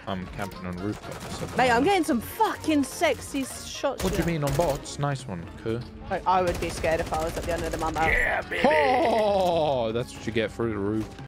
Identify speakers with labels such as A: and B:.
A: I'm camping on rooftops. So
B: Mate, I'm getting some fucking sexy shots.
A: what do you mean on bots? Nice one, cool.
B: Like, I would be scared if I was at the end of the mama.
A: Yeah, baby. Oh, that's what you get through the roof.